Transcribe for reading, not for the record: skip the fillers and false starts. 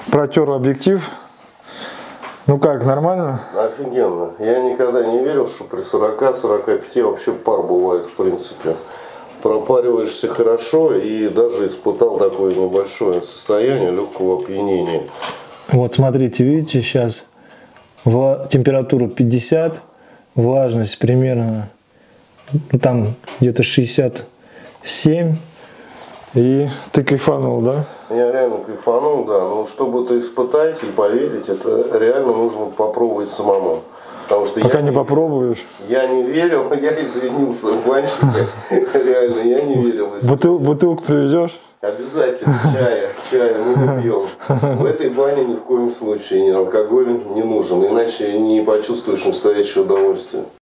протер объектив. Ну как, нормально? Офигенно. Я никогда не верил, что при 40-45 вообще пар бывает в принципе. Пропариваешься хорошо и даже испытал такое небольшое состояние легкого опьянения. Вот смотрите, видите, сейчас температура 50, влажность примерно, ну, там где-то 67. И ты кайфанул, да? Я реально кайфанул, да. Но чтобы это испытать и поверить, это реально нужно попробовать самому. Потому что пока не попробуешь. Я не верил, я извинился у банщика. Реально, я не верил. Бутылку привезешь? Обязательно. Чая мы не пьем. В этой бане ни в коем случае алкоголь не нужен. Иначе не почувствуешь настоящее удовольствие.